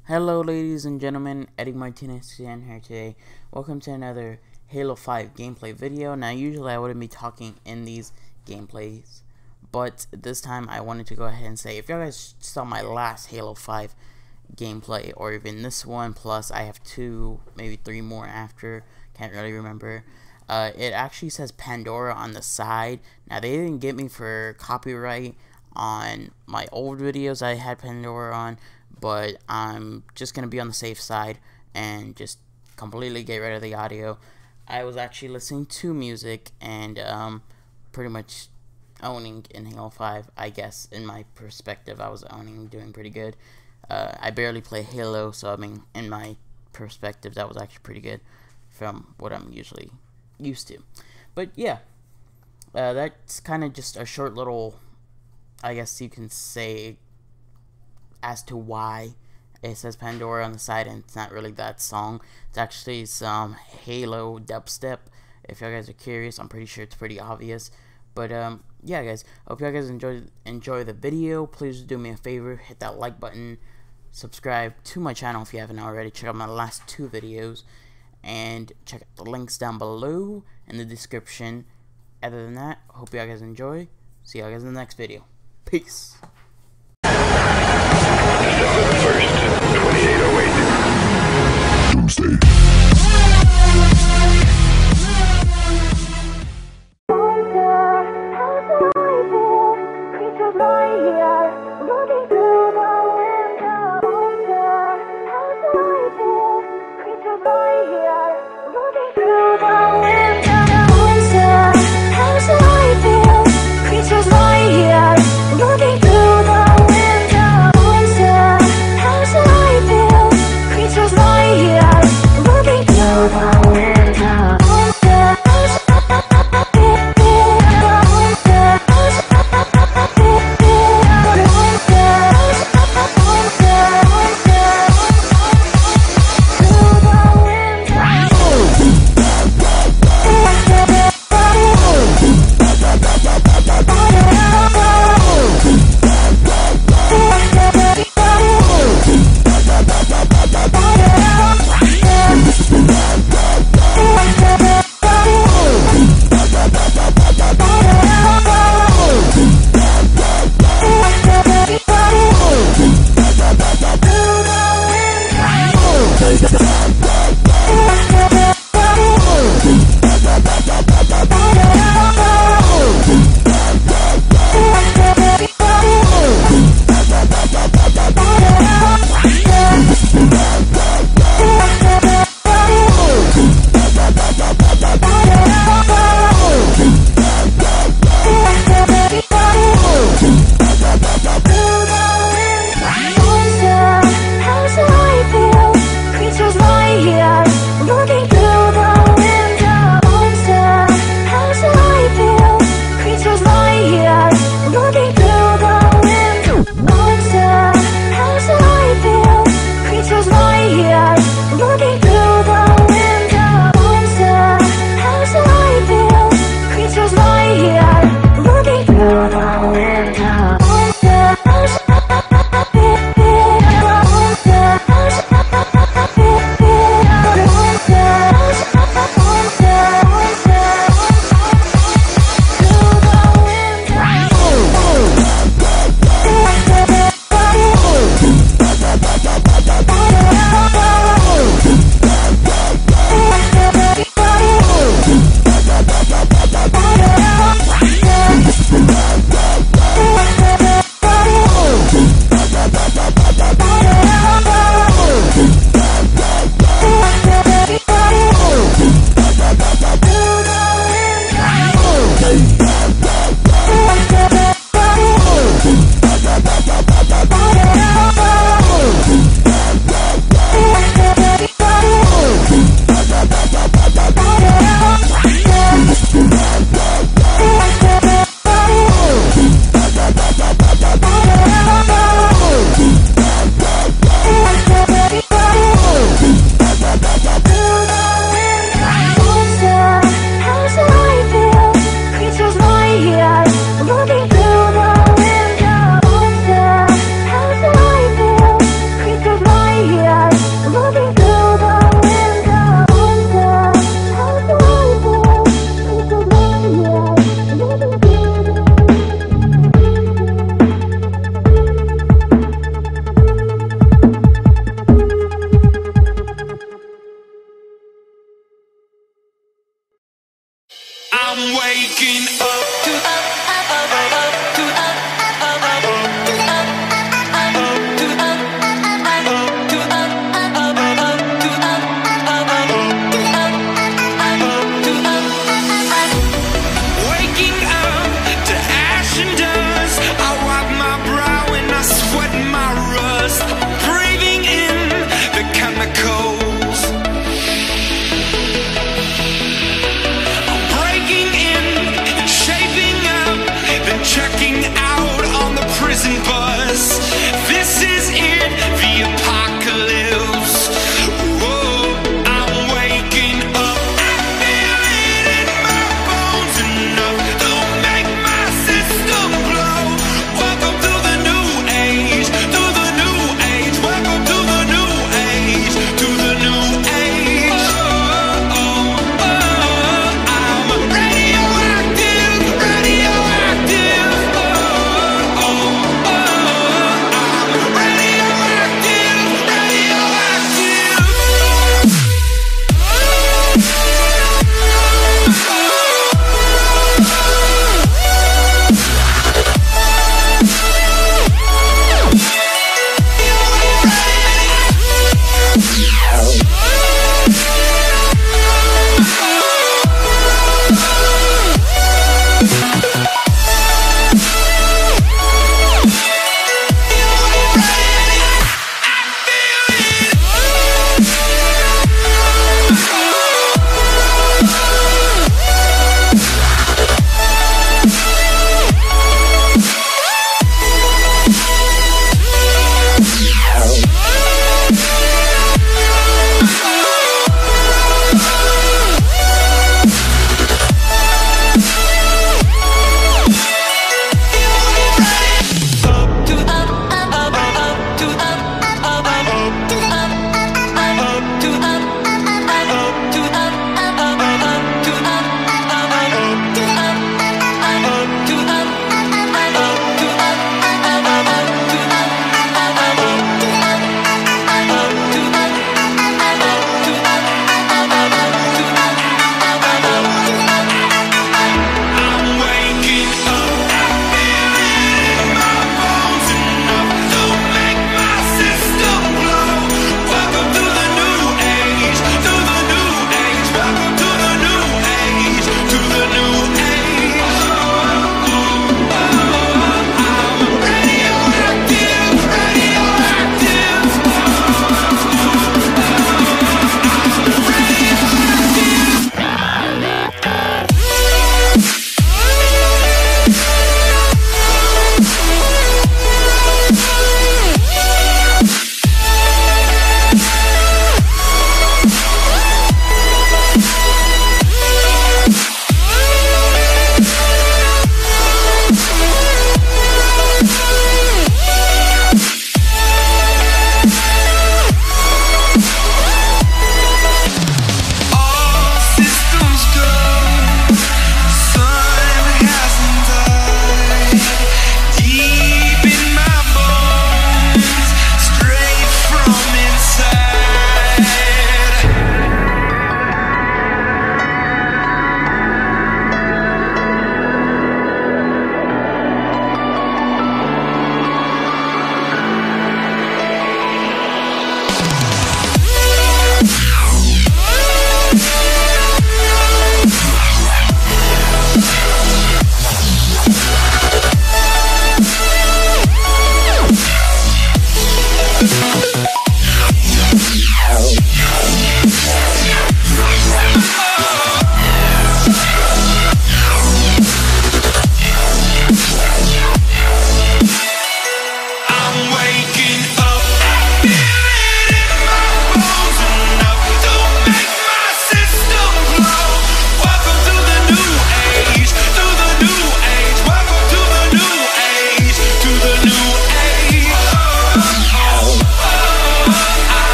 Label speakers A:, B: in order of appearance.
A: Hello ladies and gentlemen, Eddie Martinez again here today. Welcome to another Halo 5 gameplay video. Now usually I wouldn't be talking in these gameplays, but this time I wanted to go ahead and say, if you guys saw my last Halo 5 gameplay, or even this one, plus I have two, maybe three more after, can't really remember. It actually says Pandora on the side. Now they didn't get me for copyright on my old videos I had Pandora on, but I'm just gonna be on the safe side and just completely get rid of the audio. I was actually listening to music and pretty much owning in Halo 5, I guess. In my perspective, I was owning, doing pretty good. I barely play Halo, so I mean, in my perspective, that was actually pretty good from what I'm usually used to. But yeah, that's kind of just a short little, I guess you can say, as to why it says Pandora on the side and it's not really that song. It's actually some Halo dubstep. If you guys are curious, I'm pretty sure it's pretty obvious. But yeah guys, hope you guys enjoy the video. Please do me a favor, hit that like button, subscribe to my channel if you haven't already, check out my last two videos, and check out the links down below in the description. Other than that, hope you guys enjoy. See you guys in the next video. Peace.